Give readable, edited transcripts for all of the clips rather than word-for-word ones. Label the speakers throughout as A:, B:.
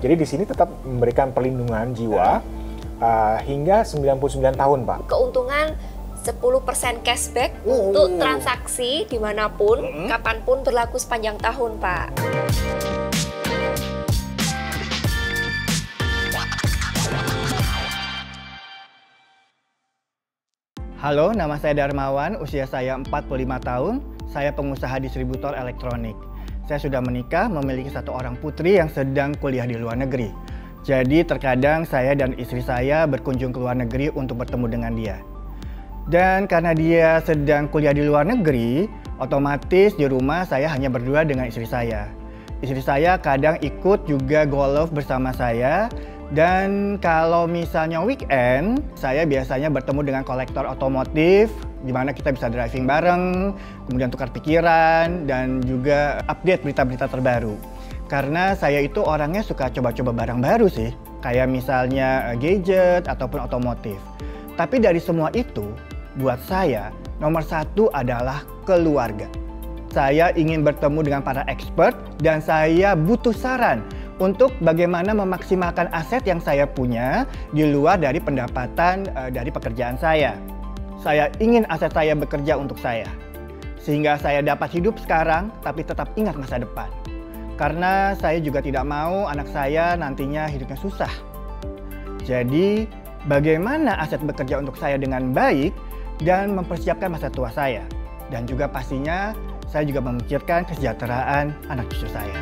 A: Jadi di sini tetap memberikan perlindungan jiwa hingga 99 tahun, Pak.
B: Keuntungan 10% cashback untuk transaksi dimanapun, kapanpun, berlaku sepanjang tahun, Pak.
C: Halo, nama saya Darmawan, usia saya 45 tahun, saya pengusaha distributor elektronik. Saya sudah menikah, memiliki satu orang putri yang sedang kuliah di luar negeri. Jadi terkadang saya dan istri saya berkunjung ke luar negeri untuk bertemu dengan dia. Dan karena dia sedang kuliah di luar negeri, otomatis di rumah saya hanya berdua dengan istri saya. Istri saya kadang ikut juga golf bersama saya. Dan kalau misalnya weekend, saya biasanya bertemu dengan kolektor otomotif, di mana kita bisa driving bareng, kemudian tukar pikiran, dan juga update berita-berita terbaru. Karena saya itu orangnya suka coba-coba barang baru sih, kayak misalnya gadget ataupun otomotif. Tapi dari semua itu, buat saya, nomor satu adalah keluarga. Saya ingin bertemu dengan para expert dan saya butuh saran untuk bagaimana memaksimalkan aset yang saya punya di luar dari pendapatan dari pekerjaan saya. Saya ingin aset saya bekerja untuk saya, sehingga saya dapat hidup sekarang tapi tetap ingat masa depan. Karena saya juga tidak mau anak saya nantinya hidupnya susah. Jadi, bagaimana aset bekerja untuk saya dengan baik dan mempersiapkan masa tua saya. Dan juga pastinya saya juga memikirkan kesejahteraan anak cucu saya.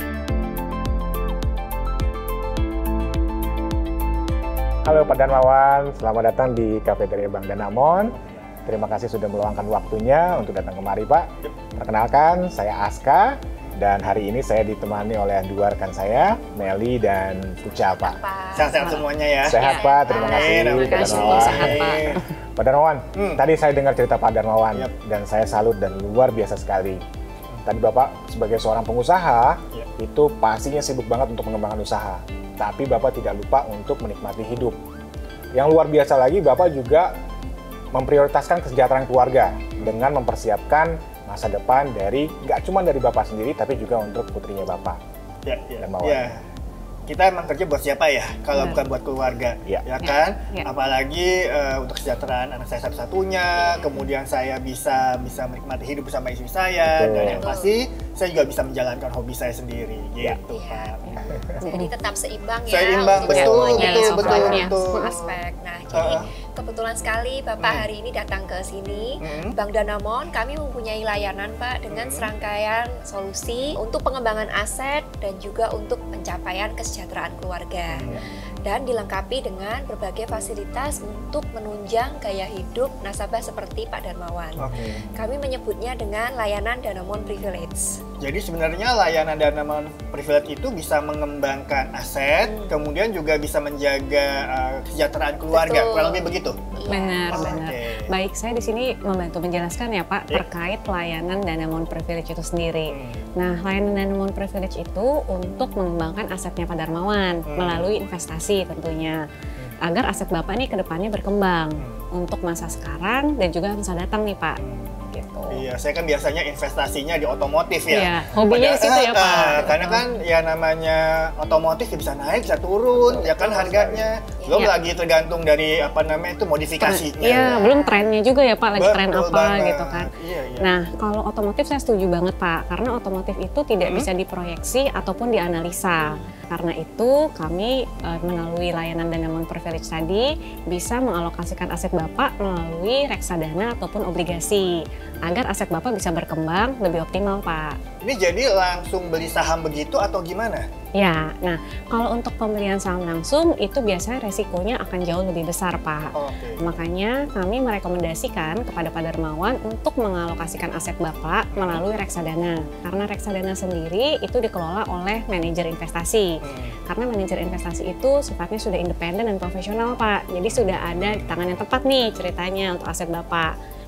A: Halo Pak Darmawan, selamat datang di Kafeteria Bank Danamon. Terima kasih sudah meluangkan waktunya untuk datang kemari, Pak. Perkenalkan, saya Aska dan hari ini saya ditemani oleh dua rekan saya, Meli dan Puca, Pak.
C: Sehat-sehat semuanya ya.
A: Sehat, Pak. Terima kasih, Pak Darmawan.
B: Sehat, Pak.
A: Pak Darmawan, tadi saya dengar cerita Pak Darmawan dan saya salut dan luar biasa sekali. Tadi Bapak sebagai seorang pengusaha itu pastinya sibuk banget untuk mengembangkan usaha. Tapi Bapak tidak lupa untuk menikmati hidup. Yang luar biasa lagi, Bapak juga memprioritaskan kesejahteraan keluarga dengan mempersiapkan masa depan dari nggak cuma dari Bapak sendiri, tapi juga untuk putrinya Bapak.
C: Ya. Kita emang kerja buat siapa ya, kalau bukan buat keluarga, ya kan? Apalagi untuk kesejahteraan anak saya satu-satunya, kemudian saya bisa menikmati hidup bersama istri saya, dan yang pasti saya juga bisa menjalankan hobi saya sendiri, gitu Pak.
B: Jadi tetap seimbang ya.
C: Seimbang,
B: untuk semuanya,
C: betul.
B: semua aspek. Nah, jadi kebetulan sekali Bapak hari ini datang ke sini, Bank Danamon, kami mempunyai layanan Pak dengan serangkaian solusi untuk pengembangan aset dan juga untuk pencapaian kesejahteraan keluarga. Dan dilengkapi dengan berbagai fasilitas untuk menunjang gaya hidup nasabah seperti Pak Darmawan. Kami menyebutnya dengan layanan Danamon Privilege.
C: Jadi sebenarnya layanan Danamon Privilege itu bisa mengembangkan aset, kemudian juga bisa menjaga kesejahteraan keluarga, kurang lebih begitu?
D: Benar. Baik, saya di sini membantu menjelaskan ya Pak terkait layanan Danamon Privilege itu sendiri. Nah, layanan Danamon Privilege itu untuk mengembangkan asetnya Pak Darmawan melalui investasi tentunya, agar aset Bapak nih ke depannya berkembang untuk masa sekarang dan juga masa datang nih Pak. Gitu.
C: Iya, saya kan biasanya investasinya di otomotif ya.
D: Iya, hobinya di situ ya Pak.
C: Karena kan ya namanya otomotif ya bisa naik, bisa turun, ya kan harganya. Belum lagi tergantung dari apa namanya itu modifikasinya.
D: Iya, belum trennya juga ya Pak, lagi tren apa
C: banget.
D: gitu kan.
C: Iya.
D: Nah, kalau otomotif saya setuju banget Pak, karena otomotif itu tidak bisa diproyeksi ataupun dianalisa. Karena itu kami melalui layanan Danamon Privilege tadi bisa mengalokasikan aset Bapak melalui reksadana ataupun obligasi agar aset Bapak bisa berkembang lebih optimal Pak.
C: Ini jadi langsung beli saham begitu atau gimana?
D: Ya, nah kalau untuk pembelian saham langsung itu biasanya resikonya akan jauh lebih besar Pak. Makanya kami merekomendasikan kepada Pak Darmawan untuk mengalokasikan aset Bapak melalui reksadana. Karena reksadana sendiri itu dikelola oleh manajer investasi. Karena manajer investasi itu sifatnya sudah independen dan profesional Pak. Jadi sudah ada di tangan yang tepat nih ceritanya untuk aset Bapak.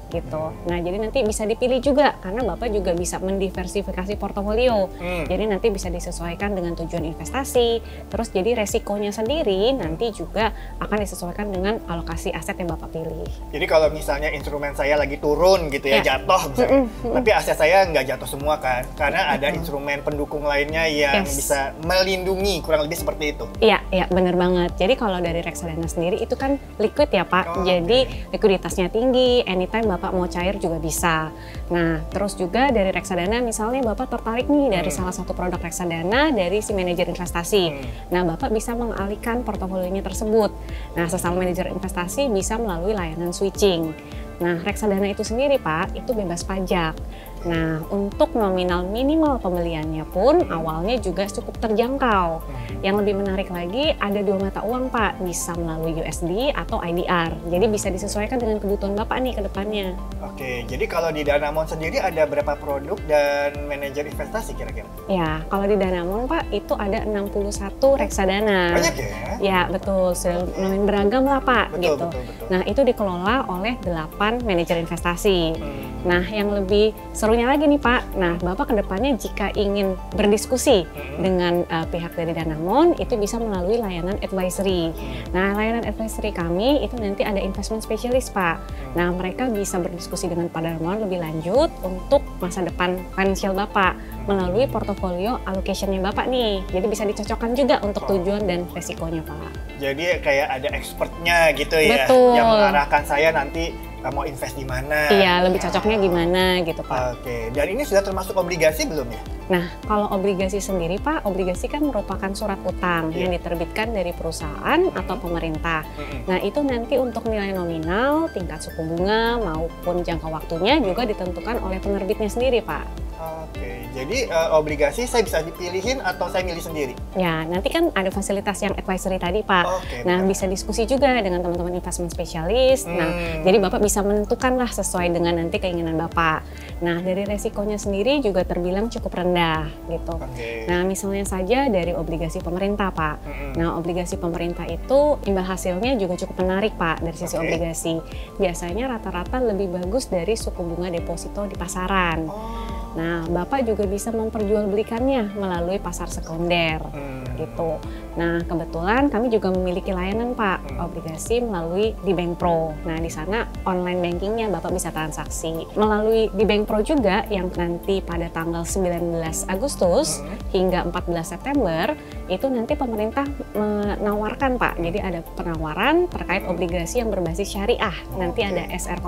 D: gitu. Nah, jadi nanti bisa dipilih juga karena Bapak juga bisa mendiversifikasi portofolio. Jadi nanti bisa disesuaikan dengan tujuan investasi. Terus jadi resikonya sendiri nanti juga akan disesuaikan dengan alokasi aset yang Bapak pilih.
C: Jadi kalau misalnya instrumen saya lagi turun gitu ya, jatuh misalnya, tapi aset saya nggak jatuh semua kan, karena ada instrumen pendukung lainnya yang bisa melindungi, kurang lebih seperti itu.
D: Iya, bener banget. Jadi kalau dari reksadana sendiri itu kan liquid ya Pak, jadi likuiditasnya tinggi, anytime Bapak mau cair juga bisa. Nah, terus juga dari reksadana misalnya Bapak tertarik nih dari salah satu produk reksadana dari si manajer investasi. Nah, Bapak bisa mengalihkan portofolionya tersebut. Nah, sesama manajer investasi bisa melalui layanan switching. Nah, reksadana itu sendiri Pak, itu bebas pajak. Nah, untuk nominal minimal pembeliannya pun awalnya juga cukup terjangkau. Yang lebih menarik lagi, ada 2 mata uang Pak, bisa melalui USD atau IDR. Jadi bisa disesuaikan dengan kebutuhan Bapak nih ke depannya.
C: Oke, jadi kalau di Danamon sendiri ada berapa produk dan manajer investasi kira-kira?
D: Ya, kalau di Danamon Pak, itu ada 61 reksadana.
C: Banyak ya?
D: Ya, betul. Sudah lumayan beragam lah Pak.
C: Betul,
D: gitu.
C: betul.
D: Nah, itu dikelola oleh 8 manajer investasi. Nah, yang lebih serunya lagi nih Pak, nah Bapak kedepannya jika ingin berdiskusi dengan pihak dari Danamon, itu bisa melalui layanan advisory. Nah, layanan advisory kami itu nanti ada investment specialist Pak. Nah, mereka bisa berdiskusi dengan Pak Danamon lebih lanjut untuk masa depan financial Bapak melalui portofolio allocation-nya Bapak nih. Jadi bisa dicocokkan juga untuk tujuan dan resikonya Pak.
C: Jadi kayak ada expertnya gitu ya,
D: Betul.
C: yang mengarahkan saya nanti mau invest di mana.
D: Iya, lebih cocoknya gimana gitu Pak.
C: Oke, dan ini sudah termasuk obligasi belum ya?
D: Nah, kalau obligasi sendiri Pak, obligasi kan merupakan surat utang yang diterbitkan dari perusahaan atau pemerintah. Nah, itu nanti untuk nilai nominal, tingkat suku bunga maupun jangka waktunya juga ditentukan oleh penerbitnya sendiri Pak.
C: Oke, jadi obligasi saya bisa dipilihin atau saya milih sendiri?
D: Ya, nanti kan ada fasilitas yang advisory tadi Pak. Nah, bisa diskusi juga dengan teman-teman investment specialist. Nah, jadi Bapak bisa menentukan lah sesuai dengan nanti keinginan Bapak. Nah, dari resikonya sendiri juga terbilang cukup rendah gitu. Nah, misalnya saja dari obligasi pemerintah Pak. Nah, obligasi pemerintah itu imbal hasilnya juga cukup menarik Pak dari sisi obligasi. Biasanya rata-rata lebih bagus dari suku bunga deposito di pasaran. Nah, Bapak juga bisa memperjualbelikannya melalui pasar sekunder gitu. Nah, kebetulan kami juga memiliki layanan Pak, obligasi melalui di Bank Pro. Nah, di sana online bankingnya Bapak bisa transaksi. Melalui di Bank Pro juga yang nanti pada tanggal 19 Agustus hingga 14 September, itu nanti pemerintah menawarkan Pak. Jadi ada penawaran terkait obligasi yang berbasis syariah. Nanti ada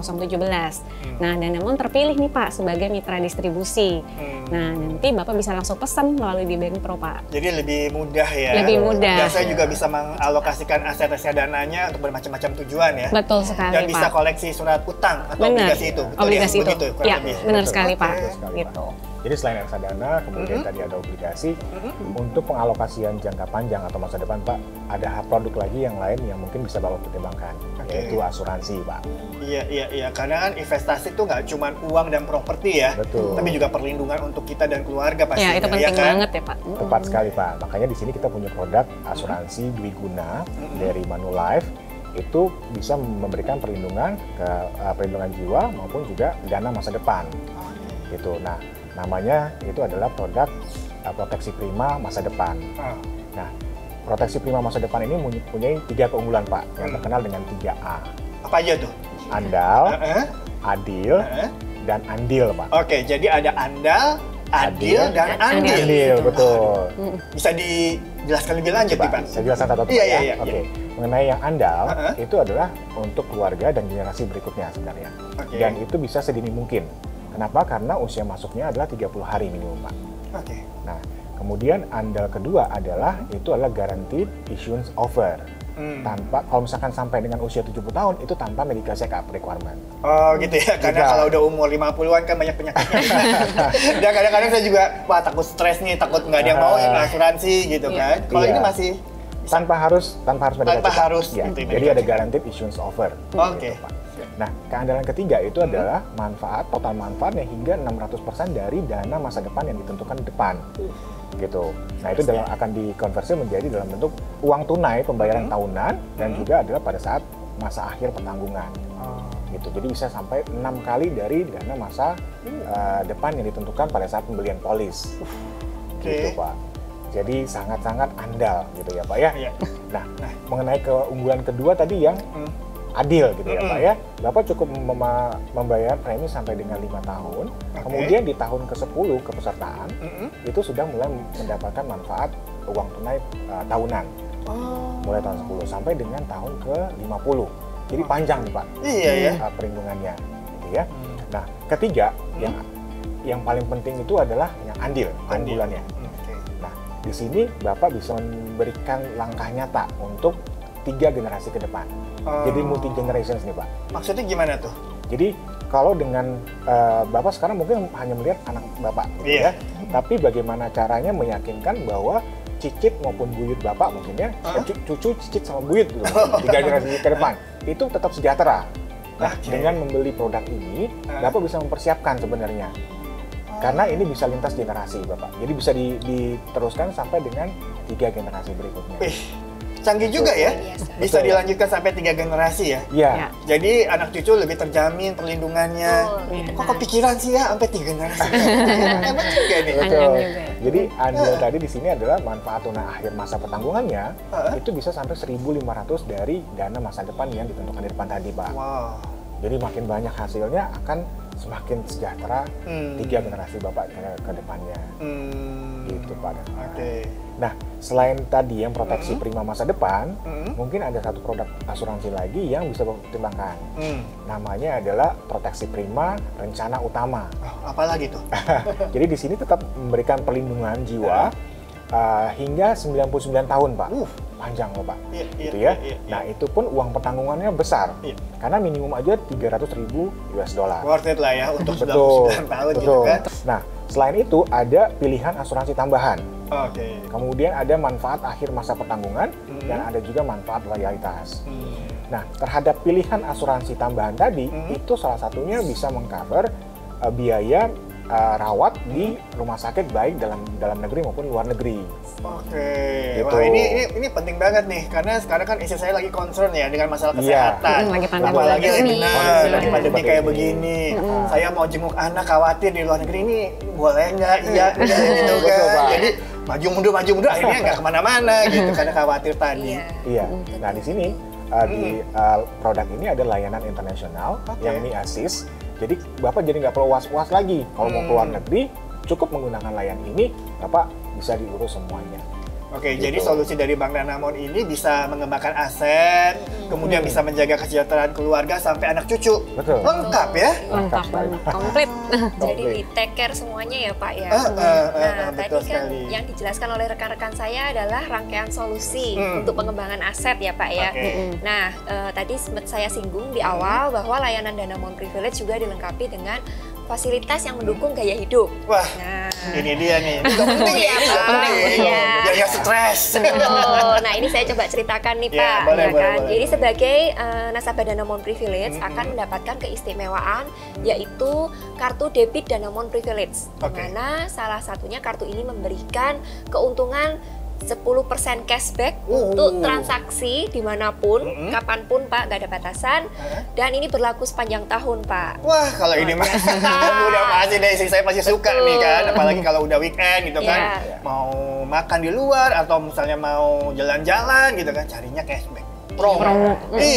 D: SR017. Nah, Danamon terpilih nih Pak sebagai mitra distribusi. Nah, nanti Bapak bisa langsung pesan melalui di Bank Pro Pak.
C: Jadi lebih mudah ya?
D: Lebih mudah.
C: Dan saya juga bisa mengalokasikan aset reksadananya untuk bermacam-macam tujuan ya?
D: Betul sekali
C: Dan
D: Pak.
C: bisa koleksi surat utang atau obligasi itu? Betul
D: obligasi
C: ya?
D: itu.
C: Begitu,
D: Ya, benar
A: Betul.
D: sekali Pak.
A: Betul sekali,
D: Gitu.
A: Jadi selain reksadana, kemudian tadi ada obligasi, untuk pengalokasian jangka panjang atau masa depan Pak, ada produk lagi yang lain yang mungkin bisa Bapak pertimbangkan, yaitu asuransi Pak.
C: Iya. Karena kan investasi itu nggak cuma uang dan properti ya,
A: Betul.
C: tapi juga perlindungan untuk kita dan keluarga pastinya.
D: Ya, itu penting banget ya Pak.
A: Tepat sekali Pak, makanya di sini kita punya produk asuransi Dwiguna dari Manulife. Itu bisa memberikan perlindungan ke perlindungan jiwa maupun juga dana masa depan. Gitu. Nah, namanya itu adalah produk proteksi prima masa depan. Nah, proteksi prima masa depan ini mempunyai 3 keunggulan Pak, yang terkenal dengan 3A.
C: Apa aja tuh?
A: Andal, adil, dan andil Pak.
C: Oke, jadi ada andal, adil, dan andil.
A: Andil, betul.
C: Bisa dijelaskan lebih lanjut nih Pak?
A: Saya jelaskan satu-satu
C: Iya.
A: Oke. Mengenai yang andal, itu adalah untuk keluarga dan generasi berikutnya sebenarnya. Dan itu bisa sedini mungkin. Kenapa? Karena usia masuknya adalah 30 hari minimum, Pak. Nah, kemudian andal kedua adalah guaranteed issuance offer. Tanpa, kalau misalkan sampai dengan usia 70 tahun, itu tanpa medical check-up requirement.
C: Oh gitu ya, karena kalau udah umur 50-an kan banyak penyakitnya. Dan kadang-kadang saya juga, wah takut stres nih, takut nggak ada yang mau yang asuransi gitu kan. Kalau ini masih
A: tanpa harus medical check-up.
C: Ya,
A: jadi ada guaranteed issuance offer. Gitu, Pak. Nah, keandalan ketiga itu adalah total manfaatnya hingga 600% dari dana masa depan yang ditentukan di depan. Gitu. Nah, itu akan dikonversi menjadi dalam bentuk uang tunai pembayaran tahunan dan juga adalah pada saat masa akhir pertanggungan. Gitu. Jadi bisa sampai 6 kali dari dana masa depan yang ditentukan pada saat pembelian polis. Gitu Pak. Jadi sangat-sangat andal gitu ya Pak ya. Nah, mengenai keunggulan kedua tadi yang adil gitu ya Pak ya. Bapak cukup membayar premi sampai dengan 5 tahun. Kemudian di tahun ke-10 kepesertaan itu sudah mulai mendapatkan manfaat uang tunai tahunan. Mulai tahun 10 sampai dengan tahun ke-50. Jadi panjang nih Pak. Perlindungannya gitu ya. Nah, ketiga yang paling penting itu adalah yang andil, keunggulannya. Nah, di sini Bapak bisa memberikan langkah nyata untuk 3 generasi ke depan. Jadi multi generations nih Pak.
E: Maksudnya gimana tuh?
A: Jadi kalau dengan Bapak sekarang mungkin hanya melihat anak Bapak gitu ya. Tapi bagaimana caranya meyakinkan bahwa cicit maupun buyut Bapak mungkin ya, cucu cicit sama buyut gitu, 3 generasi ke depan itu tetap sejahtera. Nah, dengan membeli produk ini Bapak bisa mempersiapkan sebenarnya. Karena ini bisa lintas generasi Bapak. Jadi bisa diteruskan sampai dengan 3 generasi berikutnya.
E: Canggih juga ya, bisa dilanjutkan sampai 3 generasi ya.
A: Iya.
E: Jadi anak cucu lebih terjamin perlindungannya. Kok kepikiran sih ya sampai 3 generasi? Emang juga nih.
A: Jadi andil tadi di sini adalah manfaat tunai akhir masa pertanggungannya itu bisa sampai 1.500 dari dana masa depan yang ditentukan di depan tadi Pak. Jadi makin banyak hasilnya akan semakin sejahtera 3 generasi Bapak ke depannya. Gitu Pak. Nah, selain tadi yang proteksi prima masa depan, mungkin ada satu produk asuransi lagi yang bisa Bapak pertimbangkan. Namanya adalah proteksi prima rencana utama.
E: Apalagi tuh?
A: Jadi di sini tetap memberikan perlindungan jiwa hingga 99 tahun Pak. Panjang loh Pak. Gitu ya. Nah, itu pun uang pertanggungannya besar. Karena minimum aja 300.000 US dollar.
E: Worth it lah ya untuk 99 tahun gitu kan.
A: Nah, selain itu ada pilihan asuransi tambahan. Kemudian ada manfaat akhir masa pertanggungan dan ada juga manfaat loyalitas. Nah, terhadap pilihan asuransi tambahan tadi itu salah satunya bisa mengcover biaya rawat di rumah sakit baik dalam negeri maupun luar negeri. Gitu.
E: Wah ini penting banget nih karena sekarang kan istri saya lagi concern ya dengan masalah kesehatan.
D: Lagi pandemi
E: lagi pandemi kayak begini. Saya mau jenguk anak khawatir di luar negeri ini boleh nggak? Iya gitu kan. Jadi maju mundur akhirnya nggak kemana-mana gitu karena khawatir tadi.
A: Iya. Nah di sini di produk ini ada layanan internasional yang Mi Assist. Jadi Bapak jadi nggak perlu was-was lagi kalau mau keluar negeri, cukup menggunakan layanan ini, Bapak bisa diurus semuanya.
E: Gitu. Jadi solusi dari Bank Danamon ini bisa mengembangkan aset, kemudian bisa menjaga kesejahteraan keluarga sampai anak cucu.
A: Betul.
E: Lengkap ya?
D: Lengkap banget, komplit.
B: Jadi di take care semuanya ya Pak ya. Nah tadi kan yang dijelaskan oleh rekan-rekan saya adalah rangkaian solusi untuk pengembangan aset ya Pak ya. Nah tadi sempat saya singgung di awal bahwa layanan Danamon Privilege juga dilengkapi dengan fasilitas yang mendukung gaya hidup.
E: Wah, ini dia nih. Penting ya Pak. Biar nggak stres.
B: Nah ini saya coba ceritakan nih Pak.
E: Boleh.
B: Jadi sebagai nasabah Danamon Privilege akan mendapatkan keistimewaan yaitu kartu debit Danamon Privilege. Di mana salah satunya kartu ini memberikan keuntungan 10% cashback untuk transaksi dimanapun, kapanpun Pak, nggak ada batasan. Dan ini berlaku sepanjang tahun Pak.
E: Wah kalau ini mah udah pasti deh, saya pasti suka nih kan. Apalagi kalau udah weekend gitu kan, mau makan di luar atau misalnya mau jalan-jalan gitu kan, carinya cashback. Promo.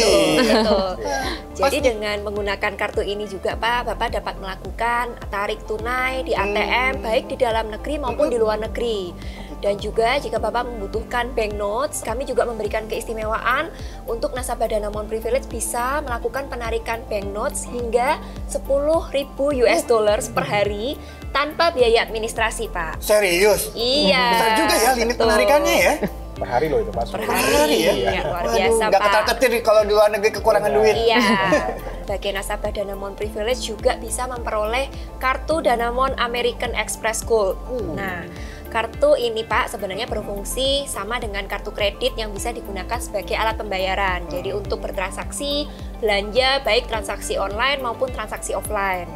B: Jadi dengan menggunakan kartu ini juga Pak, Bapak dapat melakukan tarik tunai di ATM baik di dalam negeri maupun di luar negeri. Dan juga jika Bapak membutuhkan bank notes, kami juga memberikan keistimewaan untuk nasabah Danamon Privilege bisa melakukan penarikan bank notes hingga 10.000 US dollars per hari tanpa biaya administrasi Pak.
E: Serius?
B: Iya.
E: Besar juga ya limit penarikannya ya?
A: Per hari loh itu Pak.
E: Per hari ya?
B: Iya, luar biasa Pak.
E: Nggak ketar-ketir kalau di luar negeri kekurangan duit.
B: Iya. Bagi nasabah Danamon Privilege juga bisa memperoleh kartu Danamon American Express Gold. Nah, kartu ini Pak sebenarnya berfungsi sama dengan kartu kredit yang bisa digunakan sebagai alat pembayaran. Jadi untuk bertransaksi, belanja baik transaksi online maupun transaksi offline.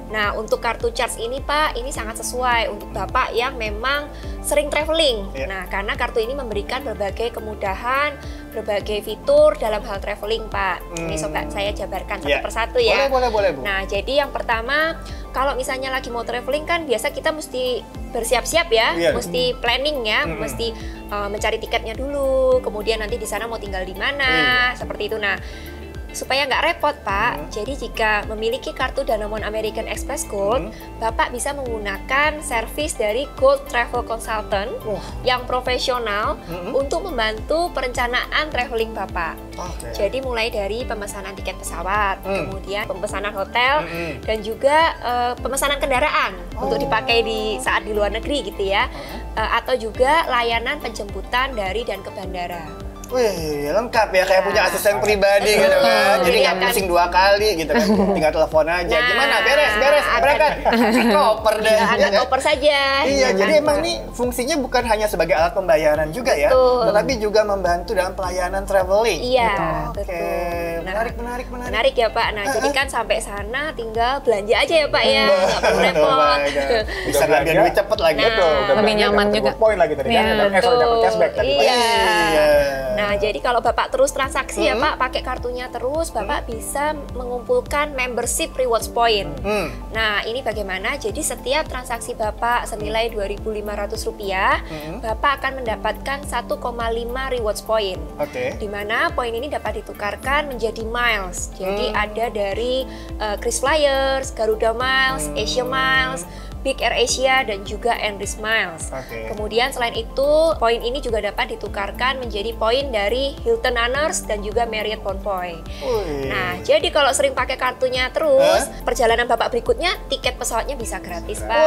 B: Nah, untuk kartu charge ini Pak, ini sangat sesuai untuk Bapak yang memang sering traveling. Nah, karena kartu ini memberikan berbagai kemudahan, berbagai fitur dalam hal traveling Pak. Ini sobat saya jabarkan satu persatu ya.
E: Boleh Bu.
B: Nah, jadi yang pertama, kalau misalnya lagi mau traveling kan biasa kita mesti bersiap-siap ya, mesti planning ya, mesti mencari tiketnya dulu, kemudian nanti di sana mau tinggal di mana, seperti itu. Nah, supaya nggak repot Pak, jadi jika memiliki kartu Danamon American Express Gold, Bapak bisa menggunakan servis dari Gold Travel Consultant yang profesional untuk membantu perencanaan traveling Bapak. Jadi mulai dari pemesanan tiket pesawat, kemudian pemesanan hotel, dan juga pemesanan kendaraan untuk dipakai di saat di luar negeri gitu ya, atau juga layanan penjemputan dari dan ke bandara.
E: Wih, lengkap ya, kayak punya asisten pribadi gitu kan. Jadi nggak pusing 2 kali gitu kan, tinggal telepon aja. Gimana? Beres, berangkat. Koper deh.
B: Angkat koper saja.
E: Iya, jadi emang nih fungsinya bukan hanya sebagai alat pembayaran juga ya, tetapi juga membantu dalam pelayanan traveling.
B: Iya,
E: betul. Menarik
B: ya Pak. Nah, jadi kan sampai sana tinggal belanja aja ya Pak ya, nggak perlu repot.
E: Bisa ngambil duit cepet lagi.
D: Lebih nyaman juga.
A: Poin lagi tadi kan, dapat cashback tadi.
B: Iya. Nah, jadi kalau Bapak terus transaksi ya Pak, pakai kartunya terus, Bapak bisa mengumpulkan membership rewards point. Nah, ini bagaimana? Jadi setiap transaksi Bapak senilai Rp2.500, Bapak akan mendapatkan 1,5 rewards point. Di mana poin ini dapat ditukarkan menjadi miles. Jadi ada dari KrisFlyers, Garuda Miles, Asia Miles, Big Air Asia, dan juga Enrich Miles. Kemudian selain itu, poin ini juga dapat ditukarkan menjadi poin dari Hilton Honors dan juga Marriott Bonvoy. Nah, jadi kalau sering pakai kartunya terus, perjalanan Bapak berikutnya, tiket pesawatnya bisa gratis, Pak.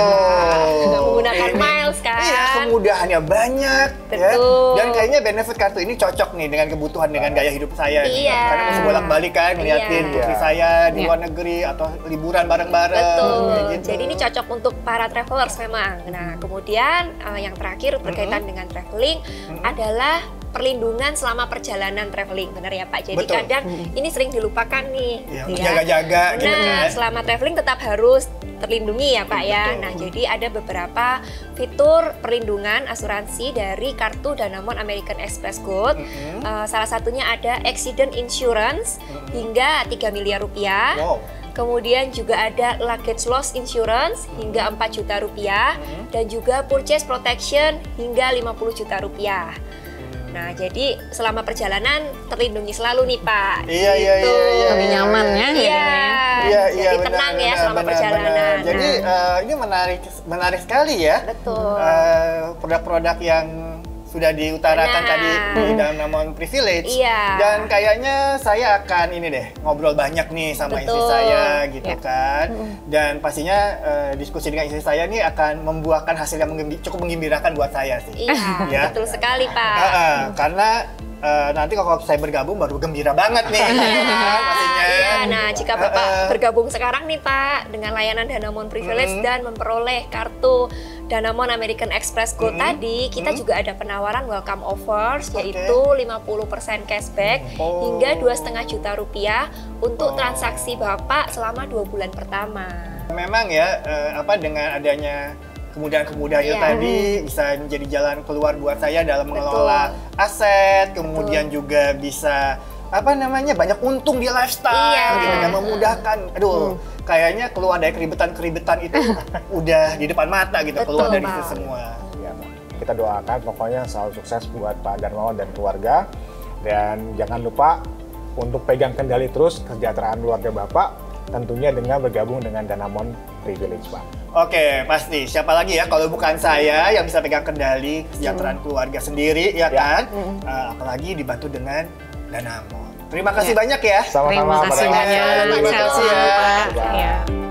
B: Menggunakan miles kan.
E: Iya, kemudahannya banyak.
B: Betul.
E: Dan kayaknya benefit kartu ini cocok nih dengan kebutuhan, dengan gaya hidup saya. Karena mesti bolak-balik kan, ngeliatin putri saya di luar negeri atau liburan bareng-bareng.
B: Betul. Jadi ini cocok untuk para travelers memang. Nah, kemudian yang terakhir berkaitan dengan traveling adalah perlindungan selama perjalanan traveling, benar ya Pak? Jadi kadang ini sering dilupakan nih.
E: Jaga-jaga gitu kan.
B: Selama traveling tetap harus terlindungi ya Pak ya. Nah, jadi ada beberapa fitur perlindungan asuransi dari kartu Danamon American Express Gold. Salah satunya ada accident insurance hingga 3 miliar rupiah. Kemudian juga ada luggage loss insurance hingga 4 juta rupiah, dan juga purchase protection hingga 50 juta rupiah. Nah, jadi selama perjalanan terlindungi selalu nih Pak.
E: Iya.
D: Lebih nyaman ya.
B: Iya, jadi tenang ya selama perjalanan.
E: Jadi ini menarik sekali ya.
B: Betul.
E: Produk-produk yang sudah diutarakan tadi di Danamon Privilege. Dan kayaknya saya akan ini deh, ngobrol banyak nih sama istri saya gitu kan. Dan pastinya diskusi dengan istri saya nih akan membuahkan hasil yang cukup menggembirakan buat saya sih.
B: Iya, betul sekali Pak.
E: Karena nanti kalau saya bergabung baru gembira banget nih.
B: Nah, jika Bapak bergabung sekarang nih Pak dengan layanan Danamon Privilege dan memperoleh kartu Danamon American Express Gold tadi, kita juga ada penawaran welcome offers, yaitu 50% cashback hingga 2,5 juta rupiah untuk transaksi Bapak selama 2 bulan pertama.
E: Memang ya, dengan adanya kemudahan-kemudahannya tadi bisa menjadi jalan keluar buat saya dalam mengelola aset, kemudian juga bisa banyak untung di lifestyle gitu kan, memudahkan. Kayaknya keluar dari keribetan itu udah di depan mata gitu, keluar dari itu semua.
A: Ya, kita doakan pokoknya selalu sukses buat Pak Darmawan dan keluarga, dan jangan lupa untuk pegang kendali terus kesejahteraan keluarga Bapak, tentunya dengan bergabung dengan Danamon Privilege, Pak.
E: Oke, pasti. Siapa lagi ya kalau bukan saya yang bisa pegang kendali kesejahteraan keluarga sendiri, ya kan? Apalagi dibantu dengan Danamon. Terima kasih banyak ya.
A: Sama-sama.
D: Terima kasih banyak.
E: Terima kasih ya.
D: Pak.